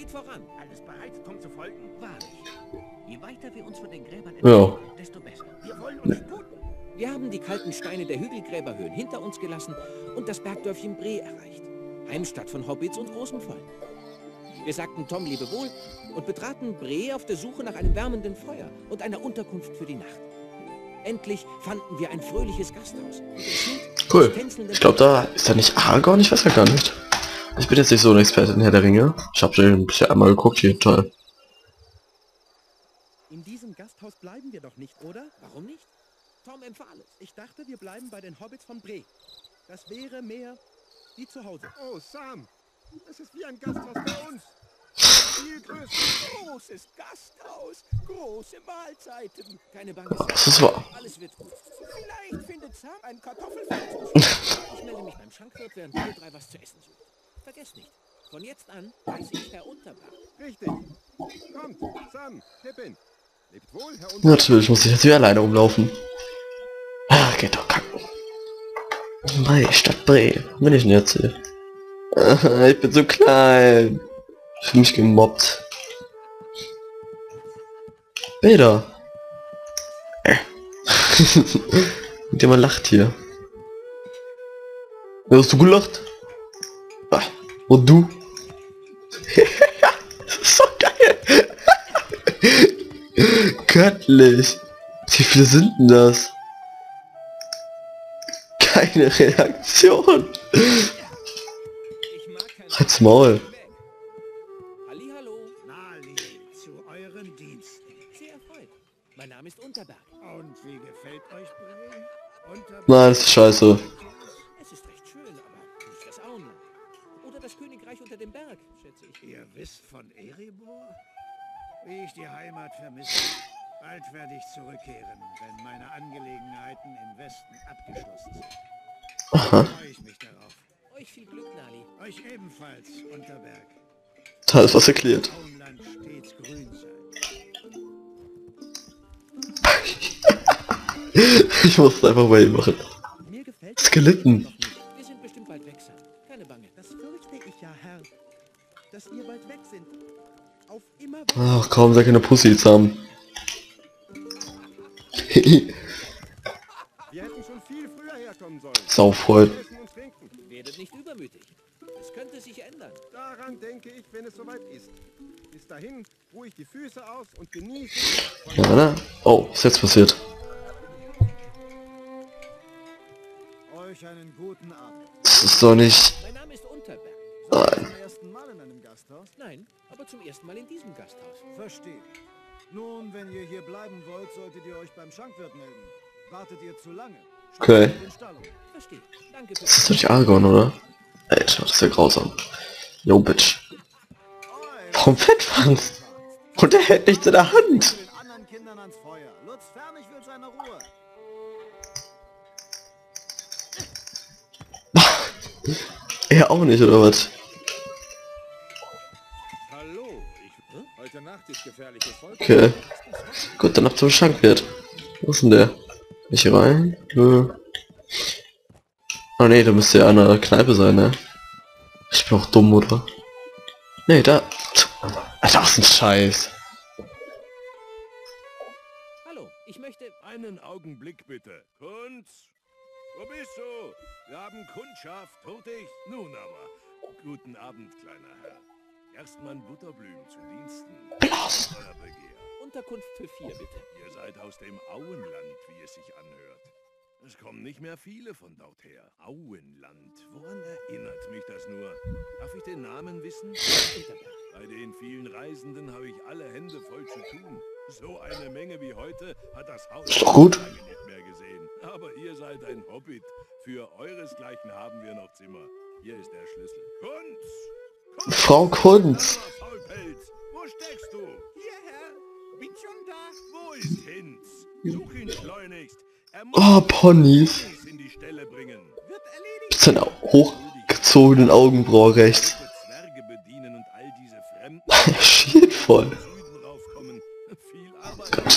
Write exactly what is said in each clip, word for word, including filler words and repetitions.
Geht voran. Alles bereit, Tom zu folgen? Wahrlich. Je weiter wir uns von den Gräbern Ja. entfernen, desto besser. Wir wollen uns sputen. Wir haben die kalten Steine der Hügelgräberhöhen hinter uns gelassen und das Bergdörfchen Bree erreicht. Heimstatt von Hobbits und großem Volk. Wir sagten Tom Lebewohl und betraten Bree auf der Suche nach einem wärmenden Feuer und einer Unterkunft für die Nacht. Endlich fanden wir ein fröhliches Gasthaus. Cool. Ich glaube, da ist da nicht Aragorn, ich weiß ja gar nicht. Ich bin jetzt nicht so ein Experte in Herr der Ringe. Ich habe schon bisher einmal geguckt hier, toll. In diesem Gasthaus bleiben wir doch nicht, oder? Warum nicht? Tom empfahl es. Ich dachte, wir bleiben bei den Hobbits von Bree. Das wäre mehr wie zu Hause. Oh, Sam, es ist wie ein Gasthaus bei uns. Viel größer. Großes Gasthaus, große Mahlzeiten. Keine Bange, Sam. Das ist wahr. Alles wird gut. Vielleicht findet Sam einen Kartoffelfeld zum Schluss. Ich melde mich beim Schankwirt, während ihr drei was zu essen sucht. Vergesst nicht, von jetzt an heiße ich Herr Unterberg. Richtig. Kommt, Sam, Pippin. Lebt wohl, Herr Unterberg. Natürlich muss ich jetzt wieder alleine umlaufen. Ah, geht doch kacken. Bree, Stadt Bree. Wo bin ich denn jetzt hier? Ah, ich bin so klein. Ich fühle mich gemobbt. Bilder. Äh. Jemand lacht hier. Hast du gelacht? Ah, und du? Das ist so geil. Göttlich. Wie viele sind denn das? Keine Reaktion. Ich mag kein Halt's Maul. Hallihallo. Nali, zu euren Diensten. Sehr erfreut. Mein Name ist Unterberg. Und wie gefällt euch Bree? Unterberg? Nein, das ist scheiße. Es ist recht schön, aber nicht das Auenland. Oder das Königreich unter dem Berg, schätze ich. Ihr wisst von Erebor? Wie ich die Heimat vermisse. Bald werde ich zurückkehren, wenn meine Angelegenheiten im Westen abgeschlossen sind. Aha. Freue ich mich darauf. Euch viel Glück, Nali. Euch ebenfalls, Unterberg. Da ist was erklärt. Auenland stets grün sein. Ich muss es einfach mal machen. Mir gefällt Skeletten. Wir sind bestimmt bald weg, Sam. Keine Bange. das fürchte ich ja, Herr. Dass wir bald weg sind. Auf immer. Ach kaum, sei keine Pussys haben. Wir hätten schon viel früher herkommen sollen. Sauvoll. Essen und trinken. Werdet nicht übermütig. Es könnte sich ändern. Daran denke ich, wenn es soweit ist. Bis dahin ruhe ich die Füße aus und genieße. Ja, ne? Oh, was ist jetzt passiert? Euch einen guten Abend. Das ist doch nicht... Mein Name ist Unterberg. Nein. Zum ersten Mal in einem Gasthaus? Nein, aber zum ersten Mal in diesem Gasthaus. Verstehe. Nun, wenn ihr hier bleiben wollt, solltet ihr euch beim Schankwirt melden. Wartet ihr zu lange? Okay. in den Stall um. Verstehe. Danke für Das ist doch nicht Aragorn, oder? Alter, das ist ja grausam. Yo, Bitch. Warum Fettwanz? Und er hält nichts in der Hand. Den anderen Kindern ans Feuer. Lutz Fernig will seine Ruhe. Er auch nicht, oder was? Hallo, ich... Hm? Heute Nacht ist gefährliches Volk. Okay. Gut, dann ab zum Schankwirt. Wo ist denn der? Nicht hier rein? Nö. Oh ne, da müsste ja an der Kneipe sein, ne? Ich bin auch dumm, oder? Ne, da... Alter, was ein Scheiß. Hallo, ich möchte... Einen Augenblick bitte. Kunz? Wo bist du? Wir haben Kundschaft, hurtig. Nun aber. Guten Abend, kleiner Herr. Gerstmann Butterblüm zu Diensten. Euer Begehr. Unterkunft für vier, bitte. Ihr seid aus dem Auenland, wie es sich anhört. Es kommen nicht mehr viele von dort her. Auenland. Woran erinnert mich das nur? Darf ich den Namen wissen? Unterberg. Bei den vielen Reisenden habe ich alle Hände voll zu tun. So eine Menge wie heute hat das Haus Ist doch gut. lange nicht mehr gesehen. Aber ihr seid ein Hobbit. Für euresgleichen haben wir noch Zimmer. Hier ist der Schlüssel. Kunz! Kunz! Frau Kunz. Faulpelz, wo steckst du? Hier, Herr. Bin schon da. Wo ist Hinz? Such ihn schleunigst. Er muss Oh, Ponys. Ponys in die Stelle bringen. Wird erledigt. Mit seiner hochgezogenen Augenbraue rechts. Zwerge bedienen und all diese Fremden Er schielt voll. Süden raufkommen. Viel Arbeit. Bitte.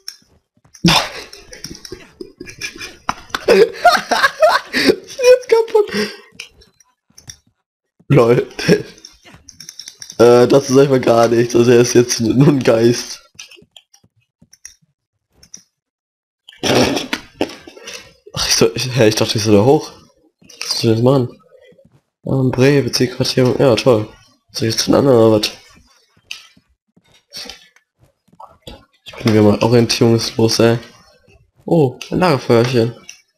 Ist jetzt kaputt. fuck? Lol. äh, das ist einfach gar nichts. Also er ist jetzt nur ein Geist. Ach, ich soll, ich, hä, ich dachte, ich soll da hoch. Was soll ich jetzt machen? Ähm, Bre, Bezirksquartier. Ja, toll. Soll ich jetzt zu den anderen oder was? Ich bin wieder mal orientierungslos, ey. Oh, ein Lagerfeuerchen.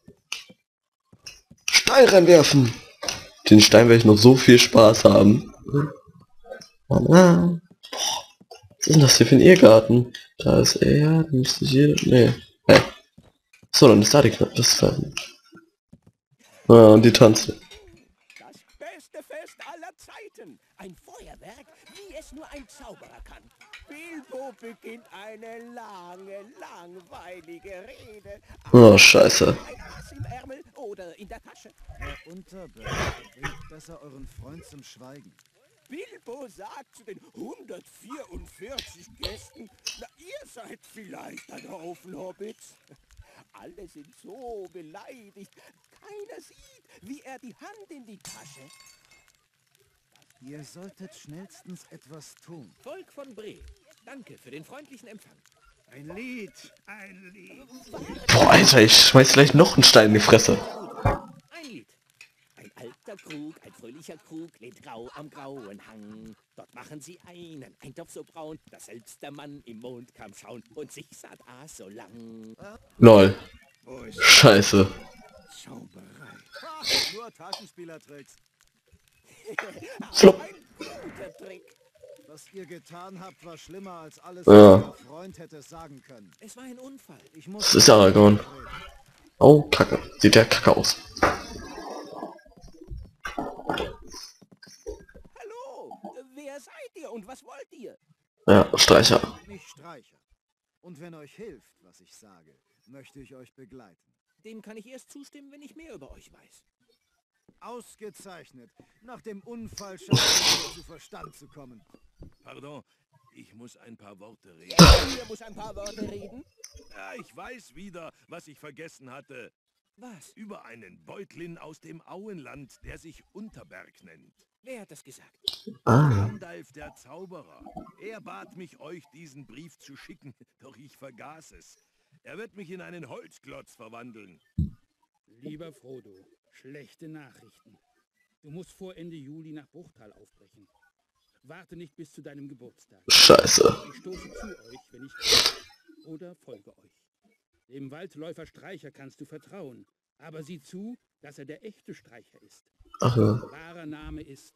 Stein reinwerfen! Den Stein werde ich noch so viel Spaß haben. Ah, boah, was ist denn das hier für ein Irrgarten? Da ist er, dann müsste hier... Nee. Hey. So, dann ist da die Knopf. Das ist da. Ja, und die tanzen. Das beste Fest aller Zeiten. Ein Feuerwerk, wie es nur ein Zauberer kann. Bilbo beginnt eine lange, langweilige Rede. Oh, scheiße. Ein Ass im Ärmel oder in der Tasche. Herr Unterberg, bringt besser euren Freund zum Schweigen. Bilbo sagt zu den hundertvierundvierzig Gästen, na, ihr seid vielleicht ein Haufen Hobbits. Alle sind so beleidigt. Keiner sieht, wie er die Hand in die Tasche. Ihr solltet schnellstens etwas tun. Volk von Bre, danke für den freundlichen Empfang. Ein Lied, ein Lied. Boah, Alter, ich schmeiß gleich noch einen Stein in die Fresse. Ein Lied. Ein alter Krug, ein fröhlicher Krug, lehnt grau am grauen Hang. Dort machen sie einen, ein Topf so braun, dass selbst der Mann im Mond kam schauen und sich satt aß so lang. Lol. Wo ist Scheiße. Zauberei? Ha, nur Taschenspielertricks. Flop. Ein guter Trick. Was ihr getan habt, war schlimmer als alles, Ja. was euer Freund hätte sagen können. Es war ein Unfall. Ich muss Das ist Aragorn. Oh, Kacke. Sieht der Kacke aus. Hallo, wer seid ihr und was wollt ihr? Ja, Streicher. mich Streicher. Und wenn euch hilft, was ich sage, möchte ich euch begleiten. Dem kann ich erst zustimmen, wenn ich mehr über euch weiß. Ausgezeichnet. Nach dem Unfall scheint ihr zu Verstand zu kommen. Pardon, ich muss ein paar Worte reden. Ihr muss ein paar Worte reden. Ja, ich weiß wieder, was ich vergessen hatte. Was? Über einen Beutlin aus dem Auenland, der sich Unterberg nennt. Wer hat das gesagt? Ah. Gandalf der Zauberer. Er bat mich, euch diesen Brief zu schicken, doch ich vergaß es. Er wird mich in einen Holzklotz verwandeln. Lieber Frodo, schlechte Nachrichten. Du musst vor Ende Juli nach Bruchtal aufbrechen. Warte nicht bis zu deinem Geburtstag. Scheiße. Ich stoße zu euch, wenn ich kann. Oder folge euch. Dem Waldläufer Streicher kannst du vertrauen. Aber sieh zu, dass er der echte Streicher ist. Ach ja. Wahrer Name ist...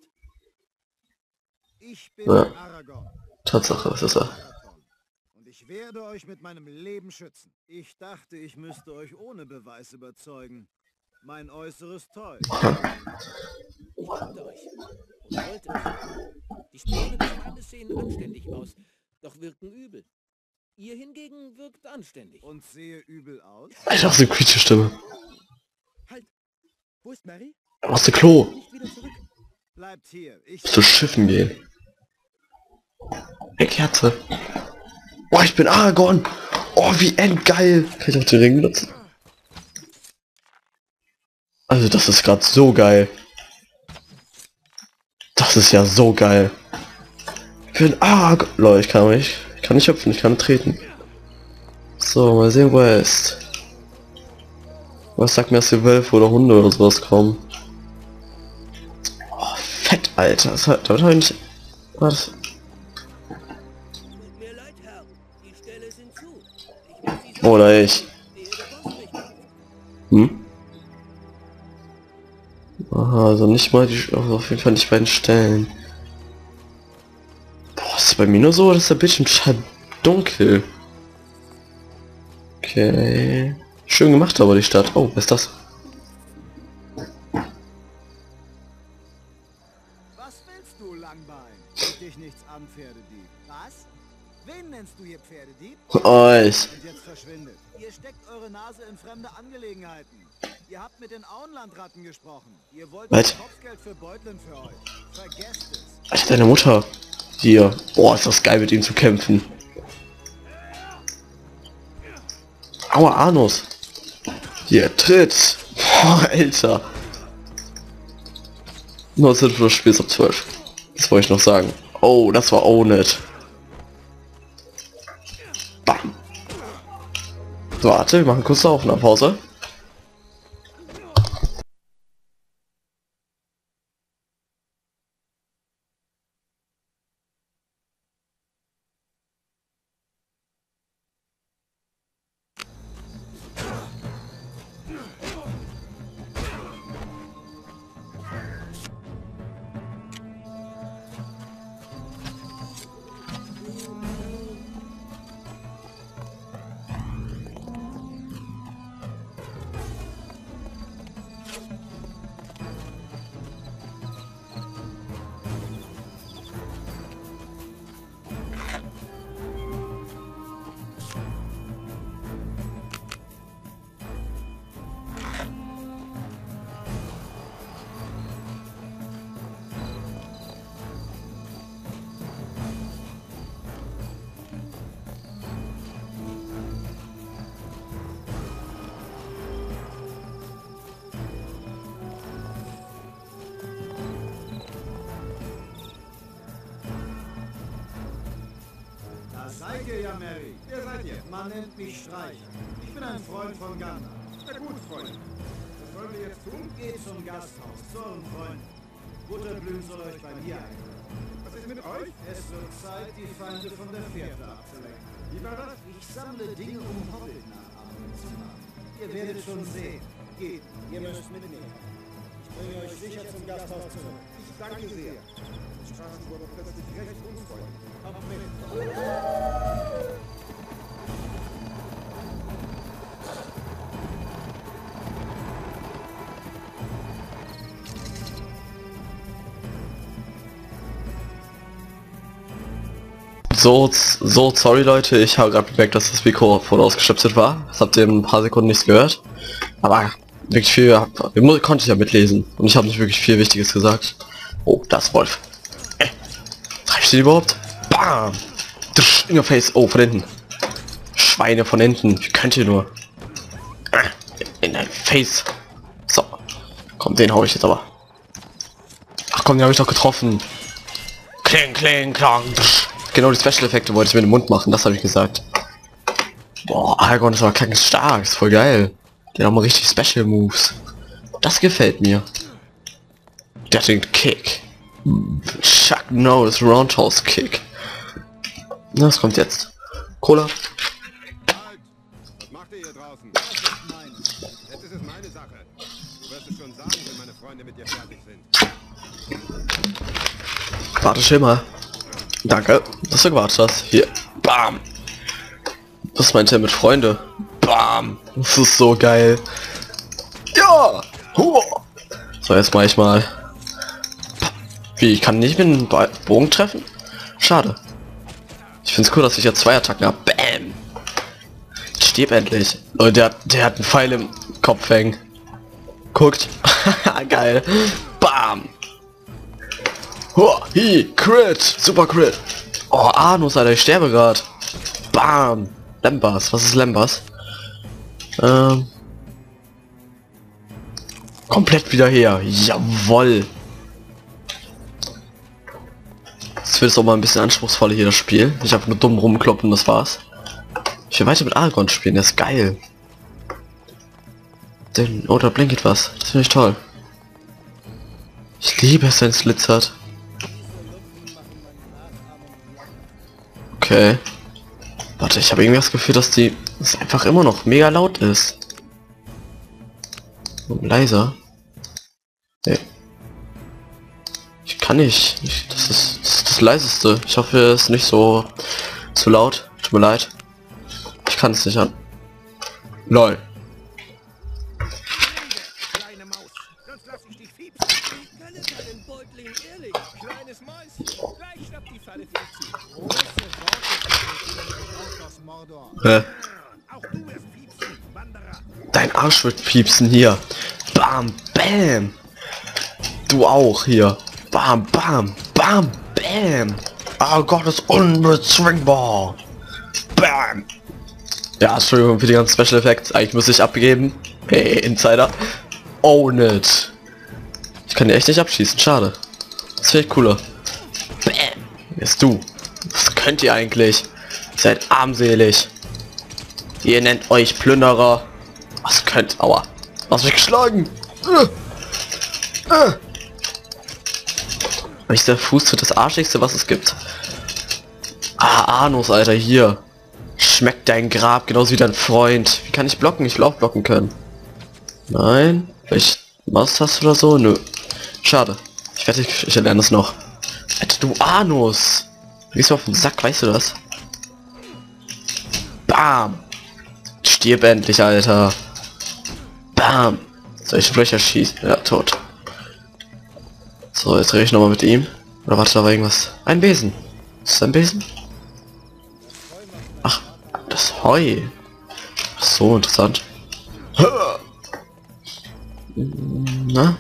Ich bin Ja. Aragorn. Tatsache, das ist er. Und ich werde euch mit meinem Leben schützen. Ich dachte, ich müsste euch ohne Beweis überzeugen. Mein Äußeres täuscht. Ich kannte euch und wollte es. Die Spione des Feindes sehen anständig aus, doch wirken übel. Ihr hingegen wirkt anständig. Und sehe übel aus. Alter, was eine quietsche Stimme. Halt! Wo ist Mary? Aus dem Klo. Nicht wieder zurück. Bleibt hier. Ich Zu Schiffen gehen. Eine Kerze. Oh, ich bin Aragorn. Oh, wie endgeil. Kann ich auch den Ring benutzen? Also, das ist gerade so geil. Das ist ja so geil. Ich bin Aragorn. Leute, ich kann nicht. Ich kann nicht hüpfen, ich kann treten. So, mal sehen, wo er ist. Was sagt mir, dass hier Wölfe oder Hunde oder sowas kommen? Oh, fett, Alter. Das hat, damit hab ich nicht... Was? Tut mir leid, Herr. Die Stelle sind zu. Ich muss Sie Oder ich. ehe der Boss mich kommt. Hm? Aha, also nicht mal die... Also auf jeden Fall nicht bei den Stellen. Boah, ist das bei mir nur so, dass der Bildschirm total dunkel. Okay. Schön gemacht aber die Stadt. Oh, was ist das? Was willst du, Langbein? Geht dich nichts an, Pferdedieb. Was? Wen nennst du hier Pferdedieb? Euch. Und jetzt verschwindet. Ihr steckt eure Nase in fremde Angelegenheiten. Ihr habt mit den Auenlandratten gesprochen. Ihr wollt Was? Kopfgeld für Beutlin für euch. Vergesst es. Alter, deine Mutter. Hier. Boah, ist das geil mit ihm zu kämpfen. Aua, Anus. Hier, tritt. Boah, Alter. neunzehn plus Spiels ab zwölf. Das wollte ich noch sagen. Oh, das war Own It. Bam. So, warte, wir machen kurz eine Aufnahmepause. Seid ihr ja, Mary. Wer seid ihr? Man nennt mich Streicher. Ich bin ein Freund von Gandalf. Na gut, Freund. Was wollen wir jetzt tun? Geht zum Gasthaus, zu euren Freunden. Butterblüm soll euch bei mir einladen. Was ist mit euch? Es wird Zeit, die Feinde von der Fährte abzulenken. Wie war das? Ich sammle Dinge, um Hobbit-Nachahmungen zu machen. Ihr werdet schon sehen. Geht, ihr müsst mitnehmen. Ich bringe euch sicher zum Gasthaus zurück. Ich danke sehr. Die Straßen wurden plötzlich recht unfreundlich. Kommt mit. So, so, sorry Leute, ich habe gerade bemerkt, dass das Mikro voll ausgestöpselt war. Das habt ihr in ein paar Sekunden nichts gehört. Aber wirklich viel, konnte ich ja mitlesen. Und ich habe nicht wirklich viel Wichtiges gesagt. Oh, das Wolf. Äh, treibst du die überhaupt? Bam! In your face. Oh, von hinten. Schweine von hinten. Wie könnt ihr nur? Äh, in dein Face. So. Komm, den hau ich jetzt aber. Ach komm, den habe ich doch getroffen. Kling, kling, klang. Genau die Special-Effekte wollte ich mit dem Mund machen, das habe ich gesagt. Boah, Aragorn ist aber kacken stark, ist voll geil. Der hat mal richtig Special Moves. Das gefällt mir. Der hat den Kick. Chuck Norris Roundhouse Kick. Das kommt jetzt. Cola. Halt! Was macht ihr hier draußen? Jetzt ist es meine Sache. Du wirst es schon sagen, wenn meine Freunde mit dir fertig sind. Warte, chill mal. Danke, dass du gewartet hast. Hier. Bam. Was meint er mit Freunde? Bam. Das ist so geil. Ja. Hua. So, jetzt mache ich mal. Wie, ich kann nicht mit dem Bogen treffen? Schade. Ich finde es cool, dass ich jetzt zwei Attacken habe. Bam. Ich stirb endlich. Und der, der hat einen Pfeil im Kopf hängen. Guckt. Geil. Bam. Hua, hi, Crit, super Crit. Oh, Arnus, Alter, ich sterbe gerade. Bam. Lembas, was ist Lembas? Ähm. Komplett wieder her. Jawoll. Jetzt wird es auch mal ein bisschen anspruchsvoller hier das Spiel. Ich habe nur dumm rumkloppen, das war's. Ich will weiter mit Aragorn spielen, das ist geil. Denn, oh, da blinkt was. Das finde ich toll. Ich liebe es, wenn es glitzert. Okay. Warte, ich habe irgendwie das Gefühl, dass die es einfach immer noch mega laut ist. Und leiser. Nee. Ich kann nicht. Ich, das, ist, das ist das leiseste. Ich hoffe, es ist nicht so zu laut. Tut mir leid. Ich kann es nicht an. Lol. Kleine Maus, sonst lass ich dich fiepsen. Ich kann es einen Beutling, ehrlich. Kleines Mäuschen, gleich schnappt die Falle für dich zu. Hä? Auch du wirst piepsen, Wanderer. Dein Arsch wird piepsen hier. Bam, bam. Du auch hier. Bam, bam, bam, bam. Oh Gott, ist unbezwingbar. Bam. Ja, Entschuldigung für die ganzen Special Effects. Eigentlich muss ich abgeben. Hey, Insider. Own it. Ich kann die echt nicht abschießen, schade. Das finde ich cooler. Bäm. Jetzt du. Was könnt ihr eigentlich? Ihr seid armselig. Ihr nennt euch Plünderer. Was könnt... Aua. Hast mich geschlagen. Uh. Uh. Der Fuß tut das arschigste, was es gibt. Ah, Anus, Alter, hier. Schmeckt dein Grab genauso wie dein Freund. Wie kann ich blocken? Ich will auch blocken können. Nein. Vielleicht Maustaste oder so? Nö. Schade. Ich wette, ich, ich lerne es noch. Alter, du Anus. Wie ist auf den Sack, weißt du das? Bam. Stirb endlich, Alter. Bam. Soll ich Löcher schießen? Ja, tot. So, jetzt rede ich noch mal mit ihm. Oder warte, da war irgendwas. Ein Besen. Ist das ein Besen? Ach, das Heu. Ach so, interessant. Na?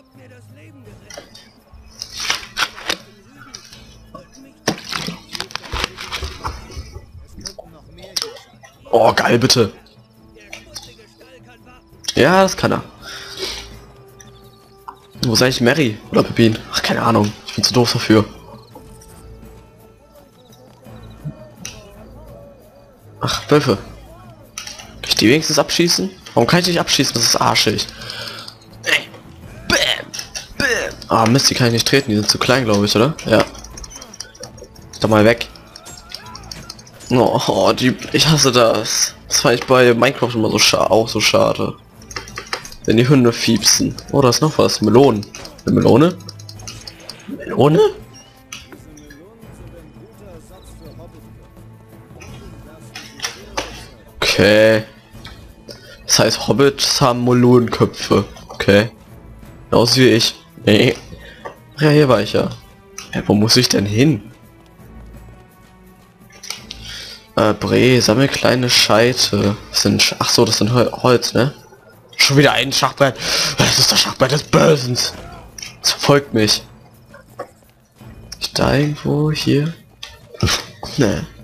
Oh, geil, bitte. Ja, das kann er. Wo ist eigentlich Mary? Oder Pepin? Ach, keine Ahnung. Ich bin zu doof dafür. Ach, Wölfe. Kann ich die wenigstens abschießen? Warum kann ich nicht abschießen? Das ist arschig. Ey. Bam. Bam. Ah, Mist, die kann ich nicht treten. Die sind zu klein, glaube ich, oder? Ja. Ist doch mal weg. Oh, oh, die... Ich hasse das. Das fand ich bei Minecraft immer so scha auch so schade. Wenn die Hunde fiepsen. Oh, da ist noch was. Melonen. Eine Melone? Melone? Okay. Das heißt, Hobbits haben Melonenköpfe. Okay. Genauso wie ich. Nee. Ach ja, hier war ich ja. Ja, wo muss ich denn hin? Äh, Bre, sammel kleine Scheite. Das sind... Sch Ach so, das sind Hol Holz, ne? Schon wieder ein Schachbrett. Das ist das Schachbrett des Bösen. Es verfolgt mich. Ich da irgendwo hier? Ne.